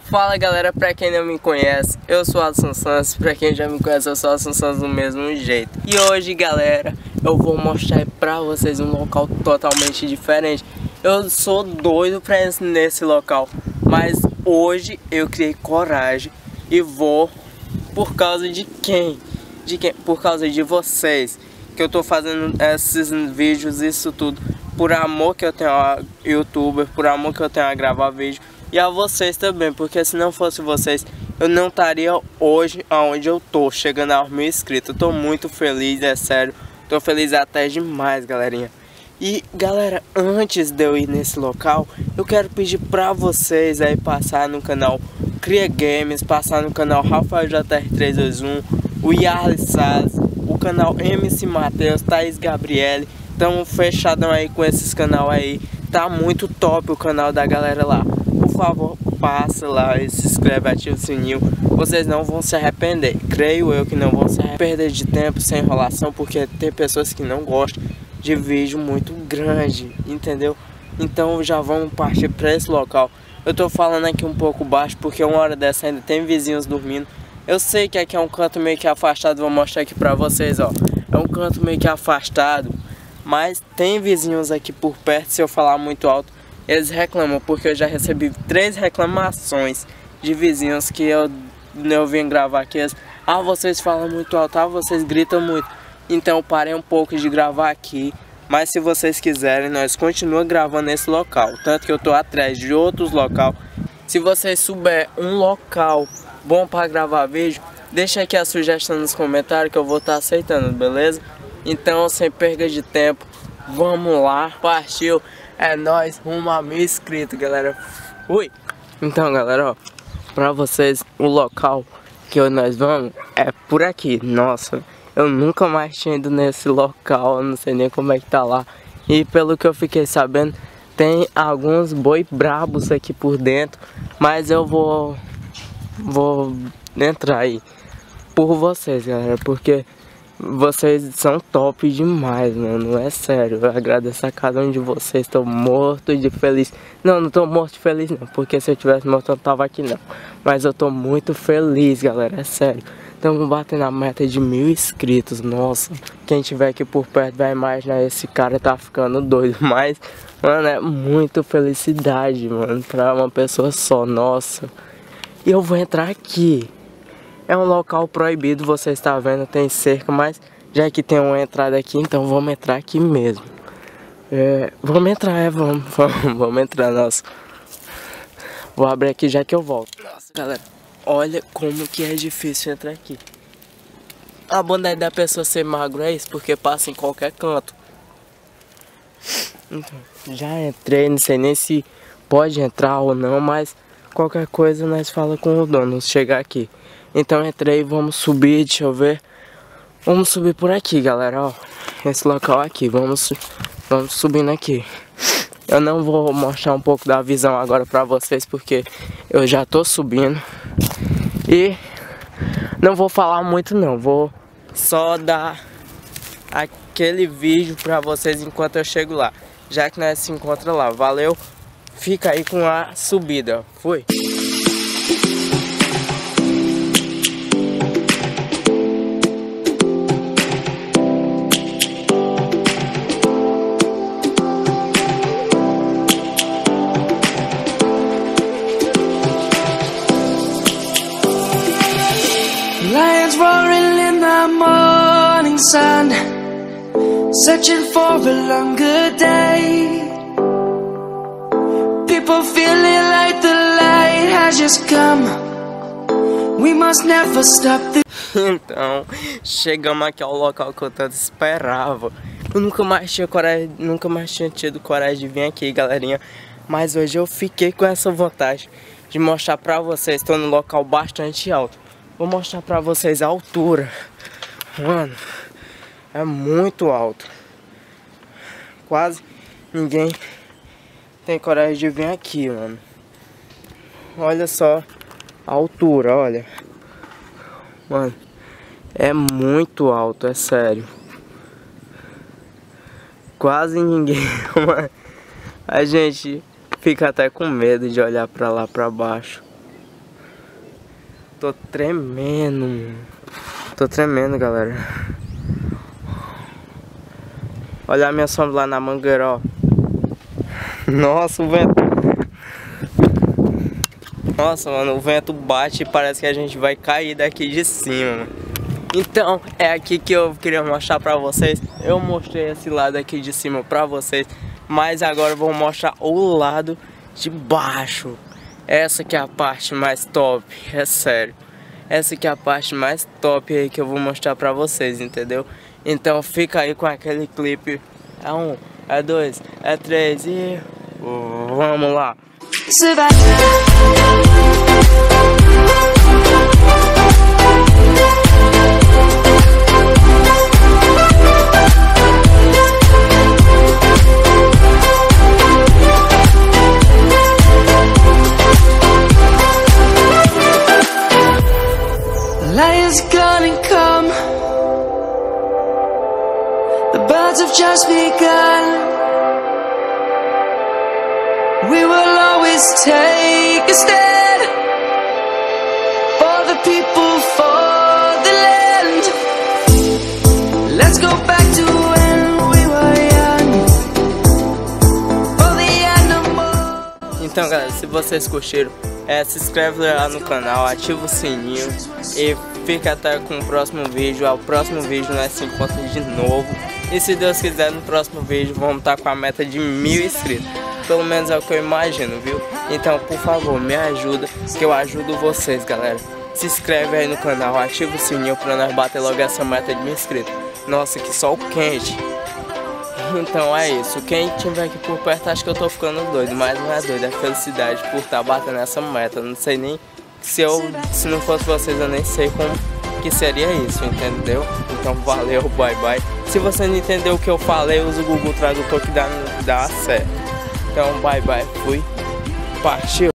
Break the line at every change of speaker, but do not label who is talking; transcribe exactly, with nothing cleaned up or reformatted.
Fala galera, pra quem não me conhece, eu sou Alisson Santos. Pra quem já me conhece, eu sou Alisson Santos do mesmo jeito. E hoje galera, eu vou mostrar pra vocês um local totalmente diferente. Eu sou doido pra ir nesse local, mas hoje eu criei coragem e vou por causa de quem? De quem? Por causa de vocês. Que eu tô fazendo esses vídeos, isso tudo por amor que eu tenho a youtuber, por amor que eu tenho a gravar vídeo. E a vocês também, porque se não fosse vocês, eu não estaria hoje aonde eu tô, chegando aos mil inscritos. Eu tô muito feliz, é sério. Tô feliz até demais, galerinha. E galera, antes de eu ir nesse local, eu quero pedir pra vocês aí passar no canal Cria Games, passar no canal Rafael J R três dois um, o Yarley Salles, o canal M C Matheus, Thaís Gabriele. Tamo fechadão aí com esses canal aí. Tá muito top o canal da galera lá. Por favor, passa lá e se inscreve, ativa o sininho. Vocês não vão se arrepender. Creio eu que não vão se arrepender. Perder de tempo sem enrolação, porque tem pessoas que não gostam de vídeo muito grande, entendeu? Então já vamos partir para esse local. Eu tô falando aqui um pouco baixo porque uma hora dessa ainda tem vizinhos dormindo. Eu sei que aqui é um canto meio que afastado, vou mostrar aqui pra vocês, ó. É um canto meio que afastado, mas tem vizinhos aqui por perto. Se eu falar muito alto, eles reclamam, porque eu já recebi três reclamações de vizinhos que eu, eu vim gravar aqui. Eles, ah, vocês falam muito alto, ah, vocês gritam muito. Então eu parei um pouco de gravar aqui. Mas se vocês quiserem, nós continuamos gravando nesse local. Tanto que eu tô atrás de outros local. Se vocês souber um local bom para gravar vídeo, deixa aqui a sugestão nos comentários que eu vou estar tá aceitando, beleza? Então, sem perda de tempo, vamos lá, partiu. É nóis, rumo a mil inscritos, galera. Ui! Então, galera, ó, pra vocês, o local que nós vamos é por aqui. Nossa, eu nunca mais tinha ido nesse local, eu não sei nem como é que tá lá. E pelo que eu fiquei sabendo, tem alguns boi brabos aqui por dentro. Mas eu vou, vou entrar aí por vocês, galera, porque vocês são top demais, mano, é sério. Eu agradeço a cada um de vocês. Tô morto de feliz. Não, não tô morto de feliz não, porque se eu tivesse morto eu não tava aqui não. Mas eu tô muito feliz, galera, é sério. Estamos batendo a meta de mil inscritos, nossa. Quem tiver aqui por perto vai imaginar, esse cara tá ficando doido. Mas, mano, é muito felicidade, mano, pra uma pessoa só, nossa. E eu vou entrar aqui. É um local proibido, você está vendo, tem cerca, mas já que tem uma entrada aqui, então vamos entrar aqui mesmo. É, vamos entrar, é, vamos, vamos, vamos entrar, nossa. Vou abrir aqui já que eu volto. Nossa, galera, olha como que é difícil entrar aqui. A bondade da pessoa ser magro é isso, porque passa em qualquer canto. Então, já entrei, não sei nem se pode entrar ou não, mas qualquer coisa nós fala com o dono, chegar aqui. Então entrei, vamos subir, deixa eu ver. Vamos subir por aqui, galera, ó. Esse local aqui, vamos, vamos subindo aqui. Eu não vou mostrar um pouco da visão agora pra vocês, porque eu já tô subindo. E não vou falar muito não, vou só dar aquele vídeo pra vocês enquanto eu chego lá. Já que nós se encontra lá, valeu? Fica aí com a subida, fui!
Lions roaring in the morning sun, searching for a longer day. People feeling like the light has just come. We must never stop the...
Então, chegamos aqui ao local que eu tanto esperava. Eu nunca mais tinha coragem, nunca mais tinha tido coragem de vir aqui, galerinha. Mas hoje eu fiquei com essa vontade de mostrar pra vocês. Estou num local bastante alto. Vou mostrar pra vocês a altura. Mano, é muito alto. Quase ninguém tem coragem de vir aqui, mano. Olha só a altura, olha. Mano, é muito alto, é sério. Quase ninguém, a gente fica até com medo de olhar pra lá pra baixo. Tô tremendo. Tô tremendo, galera. Olha a minha sombra lá na mangueira, ó. Nossa, o vento. Nossa, mano, o vento bate e parece que a gente vai cair daqui de cima, mano. Então, é aqui que eu queria mostrar pra vocês. Eu mostrei esse lado aqui de cima pra vocês, mas agora eu vou mostrar o lado de baixo. Essa que é a parte mais top, é sério. Essa que é a parte mais top aí que eu vou mostrar pra vocês, entendeu? Então fica aí com aquele clipe. É um, é dois, é três e... vamos lá!
Light is gonna come. The birds have just begun. We will always take a stand for the people, for the land. Let's go back to when we were young. For the animals.
Então, galera, se vocês curtiram, é, se inscreve lá no canal, ativa o sininho e fica até com o próximo vídeo. Ao próximo vídeo nós se encontramos de novo. E se Deus quiser, no próximo vídeo vamos estar com a meta de mil inscritos. Pelo menos é o que eu imagino, viu? Então, por favor, me ajuda, que eu ajudo vocês, galera. Se inscreve aí no canal, ativa o sininho pra nós bater logo essa meta de mil inscritos. Nossa, que sol quente. Então é isso. Quem tiver aqui por perto, acho que eu tô ficando doido. Mas não é doido, é felicidade por estar batendo essa meta. Não sei nem se eu, se não fosse vocês, eu nem sei como que seria isso, entendeu? Então valeu, bye bye. Se você não entendeu o que eu falei, usa o Google Tradutor que dá, dá certo. Então bye bye, fui, partiu.